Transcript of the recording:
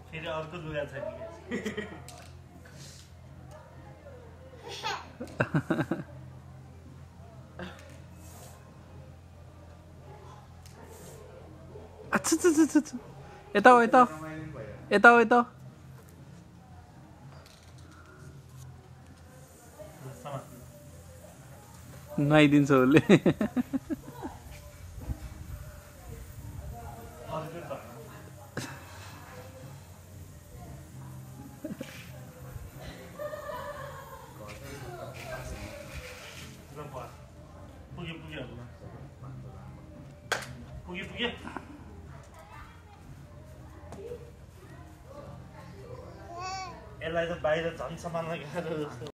फेरि अर्को लुगा छ नि अच्छा अच्छा अच्छा यता हो यता यता हो यता नुहाइदिन्छ उसले पुगे यसलाई त बाहिर झन् सामान